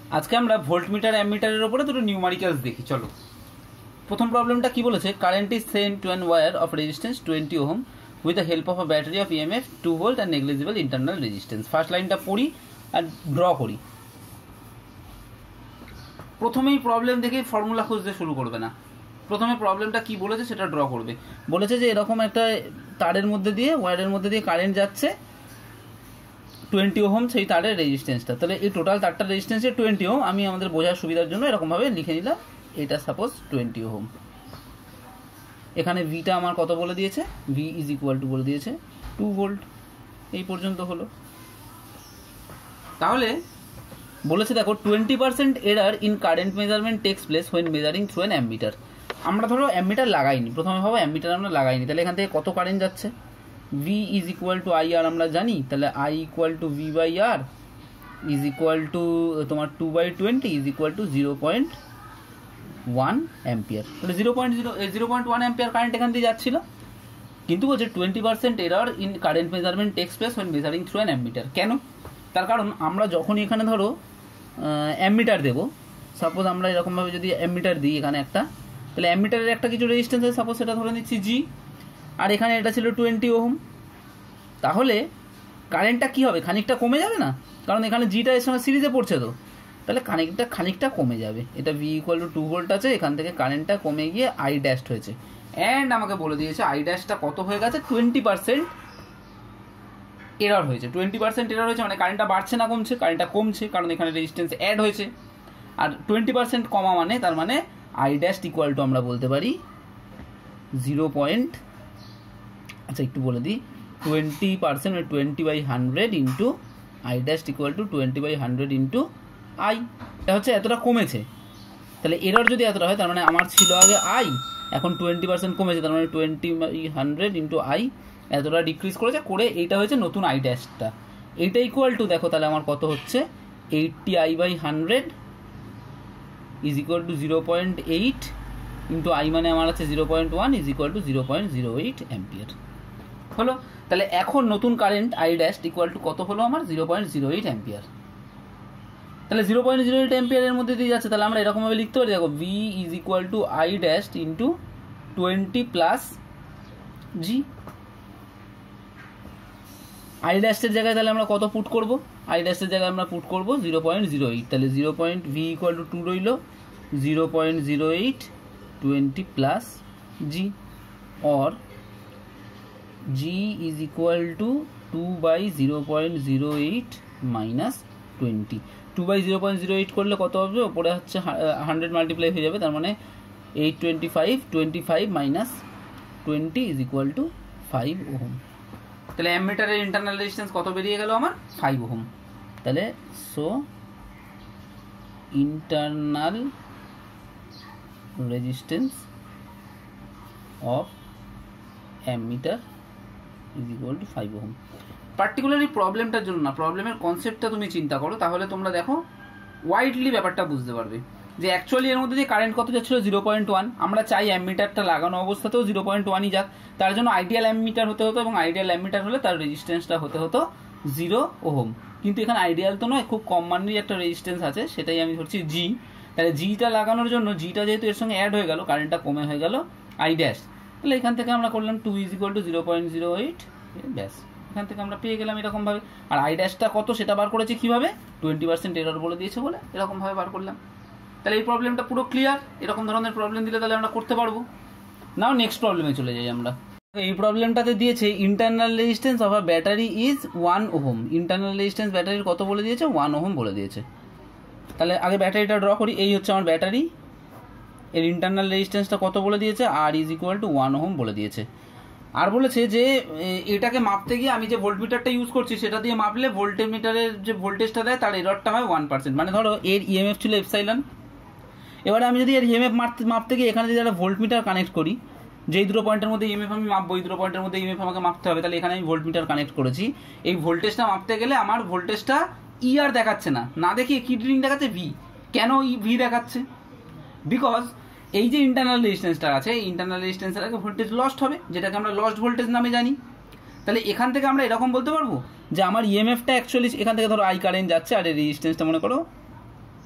আজকে আমরা ভোল্টমিটার অ্যামমিটারের উপরে দুটো নিউমারিক্যালস দেখি। চলো, প্রথম প্রবলেমটা কি বলেছে, current is sent to an wire of resistance 20 ohm with the help of a battery of EMF 2 volt and negligible internal resistance. First লাইনটা পড়ি আর ড্র করি। প্রথমেই প্রবলেম দেখে ফর্মুলা খুঁজতে শুরু করবে না, প্রথমে প্রবলেমটা কি বলেছে সেটা ড্র করবে। বলেছে যে এরকম একটা তারের মধ্যে দিয়ে, ওয়্যারের মধ্যে দিয়ে কারেন্ট যাচ্ছে 20 ওহম, সেই তারের রেজিস্ট্যান্সটা, তাহলে এই টোটাল তারটার রেজিস্ট্যান্সে 20 ওহম। আমি আমাদের বোঝার সুবিধার জন্য এরকমভাবে লিখে নিলাম, এটা সাপোজ 20 ওহম। এখানে ভিটা আমার কত বলে দিয়েছে, ভি ইজ ইকুয়াল টু বলে দিয়েছে 2 ভোল্ট। এই পর্যন্ত হলো। তাহলে বলেছে দেখো 20% error in current measurement takes place when measuring through an ammeter. আমরা ধরো অ্যামমিটার লাগাইনি, প্রথমে ভাবো অ্যামমিটার আমরা লাগাইনি, তাহলে এখান থেকে কত কারেন্ট যাচ্ছে, V is equal to I R আমরা জানি, তাহলে I equal to V by R is equal to তোমার 2/20 ইজ ইকুয়াল টু 0.1 অ্যাম্পিয়ার। তাহলে 0.1 অ্যাম্পিয়ার কারেন্ট এখান দিয়ে যাচ্ছিল, কিন্তু বলছে 20% error in current measurement takes place when measuring through an ammeter. কেন? তার কারণ আমরা যখনই এখানে ধরো অ্যামমিটার দেবো, সাপোজ আমরা এরকমভাবে যদি অ্যামমিটার দিই এখানে একটা, তাহলে অ্যামমিটারের একটা কিছু রেজিস্ট্যান্স আছে, সাপোজ সেটা ধরে নিচ্ছি জি, আর এখানে এটা ছিল 20 ওহম। তাহলে কারেন্টটা কি হবে, খানিকটা কমে যাবে না, কারণ এখানে জিটা এর সঙ্গে সিরিজে পড়ছে, তো তাহলে খানিকটা কমে যাবে। এটা ভি ইকুয়াল টু 2 ভোল্ট আছে, এখান থেকে কারেন্টটা কমে গিয়ে আই ড্যাশ হয়েছে, অ্যান্ড আমাকে বলে দিয়েছে আই ড্যাশটা কত হয়ে গেছে, 20% এরর হয়েছে। 20% এরর হয়েছে মানে কারেন্টটা বাড়ছে না কমছে, কারেন্টটা কমছে, কারণ এখানে রেজিস্ট্যান্স অ্যাড হয়েছে। আর 20% কমা মানে তার মানে আই ড্যাশ ইকুয়াল টু আমরা বলতে পারি 0. আচ্ছা একটু বলে দিই, 20% 20/100 into I dash equal to 20/100 into I. এটা হচ্ছে এতটা কমেছে, তাহলে এরর যদি এতটা হয় তার মানে আমার ছিল আগে আই, এখন 20% কমেছে, তার মানে 20/100 ইন্টু আই এতটা ডিক্রিজ করেছে, করে এইটা হয়েছে নতুন আই ড্যাশটা। এইটা ইকুয়াল টু দেখো তাহলে আমার কত হচ্ছে, 80I/100 is equal to 0.8 into I মানে আমার আছে 0.1 ইজ ইকুয়াল টু 0.08 অ্যাম্পিয়ার হলো। তাহলে এখন নতুন current I dash equal to কত হলো আমার, 0.08 অ্যাম্পিয়ার। তাহলে 0.08 অ্যাম্পিয়ারের মধ্যে দিয়ে যাচ্ছে, তাহলে আমরা এরকমভাবে লিখতে পারি, দেখো V is equal to I dash into 20 plus G. I ড্যাশের জায়গায় তাহলে আমরা কত পুট করবো, আই ড্যাশের জায়গায় আমরা পুট করবো 0.08, তাহলে ভি ইকুয়াল টু 2 রইল, 0.08 20 plus G, or G is equal to 2/0.08 minus 20। 2/0.08 করলে কত হবে, ওপরে হচ্ছে 100 মাল্টিপ্লাই হয়ে যাবে, তার মানে 825 minus 20 is equal to 5 ohm. তাহলে অ্যামমিটারের ইন্টারনাল রেজিস্ট্যান্স কত বেরিয়ে গেল আমার, 5 ওহম। তাহলে so internal resistance of ammeter is equal to 5 ohm. Particularly প্রবলেমটার জন্য না, প্রবলেমের কনসেপ্টটা তুমি চিন্তা করো, তাহলে তোমরা দেখো ওয়াইডলি ব্যাপারটা বুঝতে পারবে যে অ্যাকচুয়ালি এর মধ্যে যে কারেন্ট কত যাচ্ছিল 0.1, আমরা চাই অ্যামমিটারটা লাগানো অবস্থাতেও 0.1ই যাক, তার জন্য আইডিয়াল অ্যামমিটার হতে হতো, এবং আইডিয়াল অ্যামমিটার হলে তার রেজিস্ট্যান্সটা হতে হতো 0 ওহম। কিন্তু এখানে আইডিয়াল তো নয়, খুব কম মানের একটা রেজিস্ট্যান্স আছে, সেটাই আমি ধরছি জি। তাহলে জিটা লাগানোর জন্য, জিটা যেহেতু এর সঙ্গে অ্যাড হয়ে গেল, কারেন্টটা কমে হয়ে গেল আই ড্যাশ, তাহলে এখান থেকে আমরা করলাম 2 ইজ ইকুয়াল টু 0.08, ব্যাস এখান থেকে আমরা পেয়ে গেলাম এরকমভাবে। আর আই ড্যাশটা কত সেটা বার করেছি কীভাবে, 20% এরর বলে দিয়েছে বলে এরকমভাবে বার করলাম। তাহলে এই প্রবলেমটা পুরো ক্লিয়ার। এরকম ধরনের প্রবলেম দিলে তাহলে আমরা করতে পারবো। নাও নেক্সট প্রবলেমে চলে যাই আমরা। এই প্রবলেমটাতে দিয়েছে internal resistance of a battery is 1 ohm. Internal resistance ব্যাটারির কত বলে দিয়েছে, 1 ওহম বলে দিয়েছে। তাহলে আগে ব্যাটারিটা ড্র করি, এই হচ্ছে আমার ব্যাটারি, এর ইন্টারনাল রেজিস্ট্যান্সটা কত বলে দিয়েছে, R is equal to 1 ohm বলে দিয়েছে। আর বলেছে যে এটাকে মাপতে গিয়ে আমি যে ভোল্টমিটারটা ইউজ করছি সেটা দিয়ে মাপলে ভোল্টমিটারের যে ভোল্টেজটা দেয় তার এররটা হয় 1%। মানে ধরো এর ইএমএফ ছিল এপসাইলন, এবারে আমি যদি এর ইএমএফ মাপতে গিয়ে এখানে যদি একটা ভোল্টমিটার কানেক্ট করি, যেই দুটো পয়েন্টের মধ্যে ইএমএফ আমি মাপবো, এই দুটো পয়েন্টের মধ্যে ইএমএফ আমাকে মাপতে হবে, তাহলে এখানে আমি ভোল্টমিটার কানেক্ট করেছি। এই ভোল্টেজটা মাপতে গেলে আমার ভোল্টেজটা আর দেখাচ্ছে না, না দেখিয়ে কি রিডিং দেখাচ্ছে, ভি। কেন ভি দেখাচ্ছে, বিকজ এই যে ইন্টারনাল রেজিস্ট্যান্সটা আছে, এই ইন্টারনাল রেজিস্ট্যান্সের আগে ভোল্টেজ লস্ট হবে, যেটাকে আমরা লস্ট ভোল্টেজ নামে জানি। তাহলে এখান থেকে আমরা এরকম বলতে পারবো যে আমার ইএমএফটা অ্যাকচুয়ালি এখান থেকে ধরো আই কারেন্ট যাচ্ছে, আর এই রেজিস্ট্যান্সটা মনে করো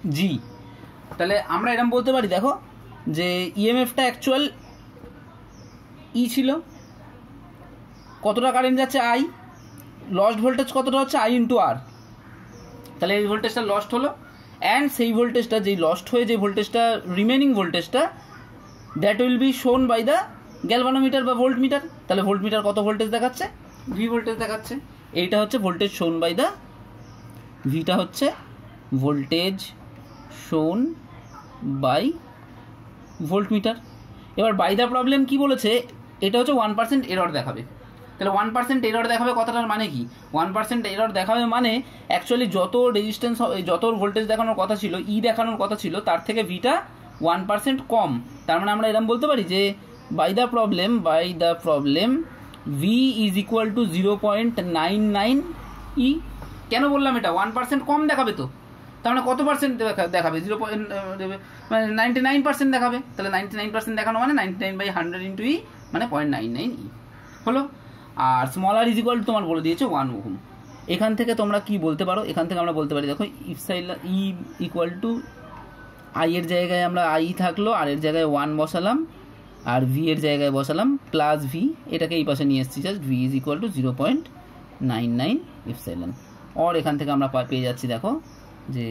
জি। তাহলে আমরা এরকম বলতে পারি, দেখো যে ইএমএফটা অ্যাকচুয়াল ই ছিল, কতটা কারেন্ট যাচ্ছে আই, লস্ট ভোল্টেজ কতটা হচ্ছে আই ইন্টু আর। তাহলে এই ভোল্টেজটা লস্ট হলো, অ্যান্ড সেই ভোল্টেজটা যেই লস্ট হয়ে যে ভোল্টেজটা রিমেনিং ভোল্টেজটা that will be shown by the galvanometer বা ভোল্ট মিটার। তাহলে ভোল্ট মিটার কত ভোল্টেজ দেখাচ্ছে, ভি ভোল্টেজ দেখাচ্ছে। এইটা হচ্ছে ভোল্টেজ শোন বাই দ্য, ভিটা হচ্ছে voltage shown by voltmeter. এবার বাই দ্য প্রবলেম কি বলেছে, এটা হচ্ছে 1% এরর দেখাবে। তাহলে 1% এরর দেখাবে কথাটার মানে কি, 1% এরর দেখাবে মানে অ্যাকচুয়ালি যত রেজিস্ট্যান্স, যত ভোল্টেজ দেখানোর কথা ছিল, ই দেখানোর কথা ছিল, তার থেকে ভিটা 1% কম। তার মানে আমরা এরকম বলতে পারি যে by the problem V is equal to 0.99 E. কেন বললাম এটা 1% কম দেখাবে, তো তার মানে কত পার্সেন্ট দেখাবে, 99% দেখাবে। তাহলে 99% দেখানো মানে 99/100 ইন্টু ই, মানে 0.99 ই হলো। আর small r is equal to তোমার বলে দিয়েছে 1 ওহম। এখান থেকে তোমরা কি বলতে পারো, এখান থেকে আমরা বলতে পারি, দেখো epsilon E equal to I এর জায়গায় আমরা আই থাকলো, আর এর জায়গায় 1 বসালাম, আর ভি এর জায়গায় বসালাম প্লাস ভি, এটাকে এই পাশে নিয়ে এসেছি just, V is equal to 0.99 epsilon. আর এখান থেকে আমরা পেয়ে যাচ্ছি, দেখো যে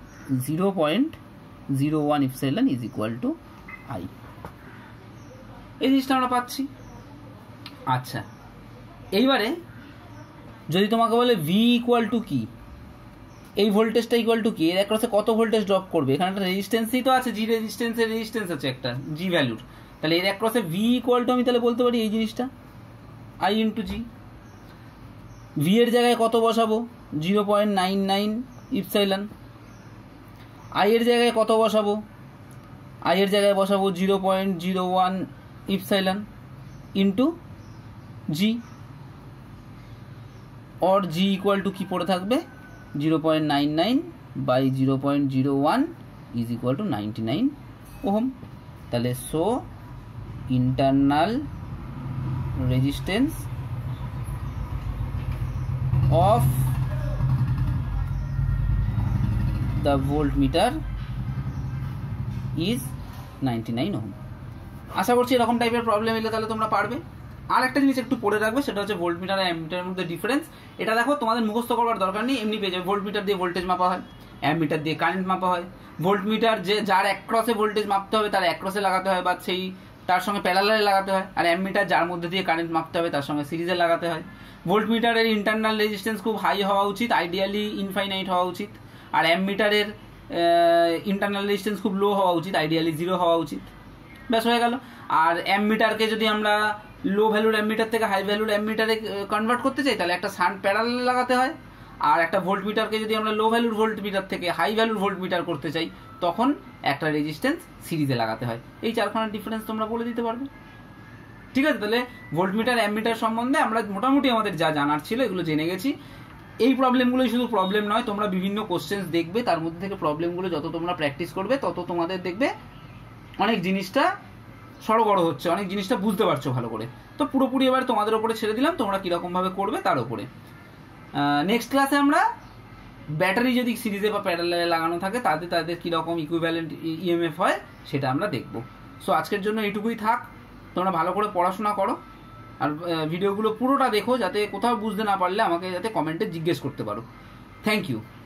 0.01 epsilon is equal to I. এই জিনিসটা আমরা পাচ্ছি। আচ্ছা, এইবারে যদি তোমাকে বলে ভি ইকুয়াল টু কি, এই ভোল্টেজটা ইকুয়াল টু কি, এর অ্যাক্রসে কত ভোল্টেজ ড্রপ করবে, এখানে একটা রেজিস্ট্যান্সই তো আছে, জি রেজিস্ট্যান্সের রেজিস্ট্যান্স আছে একটা জি ভ্যালুর। তাহলে এর অ্যাক্রসে ভি ইকুয়াল টু আমি তাহলে বলতে পারি এই জিনিসটা আই ইন্টু জি। ভি এর জায়গায় কত বসাবো, 0.99 ইপসাইলান। আই এর জায়গায় কত বসাবো, আই এর জায়গায় বসাবো 0.01 ইপসাইলান ইন্টু জি। और जी इक्वल टू की पड़े থাকবে 0.99 by 0.01 is equal to 99 ohm. তাহলে so internal resistance of the voltmeter is 99 ohm. আশা করছি এরকম টাইপের প্রবলেম এলে তাহলে তোমরা পারবে। আর একটা জিনিস একটু পড়ে রাখবে, সেটা হচ্ছে ভোল্টমিটার আর অ্যামিটারের মধ্যে ডিফারেন্স। এটা দেখো তোমাদের মুখস্থ করবার দরকার নেই, এমনি পেয়ে যাবে। ভোল্টমিটার দিয়ে ভোল্টেজ মাপা হয়, অ্যামিটার দিয়ে কারেন্ট মাপা হয়। ভোল্টমিটার যে যার একক্রসে ভোল্টেজ মাপতে হবে তার একক্রসে লাগাতে হয় বা সেই তার সঙ্গে প্যারালালে লাগাতে হয়, আর অ্যামিটার যার মধ্যে দিয়ে কারেন্ট মাপতে হবে তার সঙ্গে সিরিজে লাগাতে হয়। ভোল্টমিটারের ইন্টারনাল রেজিস্ট্যান্স খুব হাই হওয়া উচিত, আইডিয়ালি ইনফাইনাইট হওয়া উচিত। আর অ্যামিটারের ইন্টারনাল রেজিস্ট্যান্স খুব লো হওয়া উচিত, আইডিয়ালি 0 হওয়া উচিত। ব্যাস হয়ে গেল। আর অ্যামিটারকে যদি আমরা লো ভ্যালুর অ্যামিটার থেকে হাই ভ্যালুর অ্যামিটারে কনভার্ট করতে চাই তাহলে একটা শান্ট প্যারালালে লাগাতে হয়। আর একটা ভোল্টমিটারকে যদি আমরা লো ভ্যালুর ভোল্টমিটার থেকে হাই ভ্যালুর ভোল্টমিটার করতে চাই তখন একটা রেজিস্ট্যান্স সিরিজে লাগাতে হয়। এই চারখানার ডিফারেন্স তোমরা বলে দিতে পারবে। ঠিক আছে, তাহলে ভোল্টমিটার অ্যামিটার সম্বন্ধে আমরা মোটামুটি আমাদের যা জানার ছিল এগুলো জেনে গেছি। এই প্রবলেমগুলোই শুধু প্রবলেম নয়, তোমরা বিভিন্ন কোশ্চেন্স দেখবে, তার মধ্যে থেকে প্রবলেমগুলো যত তোমরা প্র্যাকটিস করবে তত তোমাদের দেখবে অনেক জিনিসটা সড়গড় হচ্ছে, অনেক জিনিসটা বুঝতে পারছো ভালো করে। তো পুরোপুরি এবার তোমাদের ওপরে ছেড়ে দিলাম, তোমরা কীরকমভাবে করবে তার উপরে। নেক্সট ক্লাসে আমরা ব্যাটারি যদি সিরিজে বা প্যারালালে লাগানো থাকে তাদের কীরকম ইকুইভ্যালেন্ট ইএমএফ হয় সেটা আমরা দেখব। সো আজকের জন্য এইটুকুই থাক। তোমরা ভালো করে পড়াশোনা করো আর ভিডিওগুলো পুরোটা দেখো, যাতে কোথাও বুঝতে না পারলে আমাকে যাতে কমেন্টে জিজ্ঞেস করতে পারো। Thank you.